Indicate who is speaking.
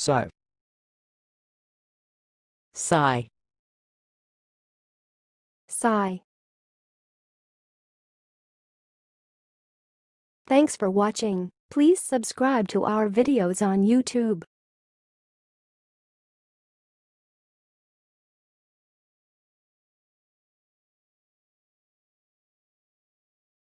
Speaker 1: Sigh.
Speaker 2: Sigh.
Speaker 3: Sigh. Thanks for watching. Please subscribe to our videos on YouTube.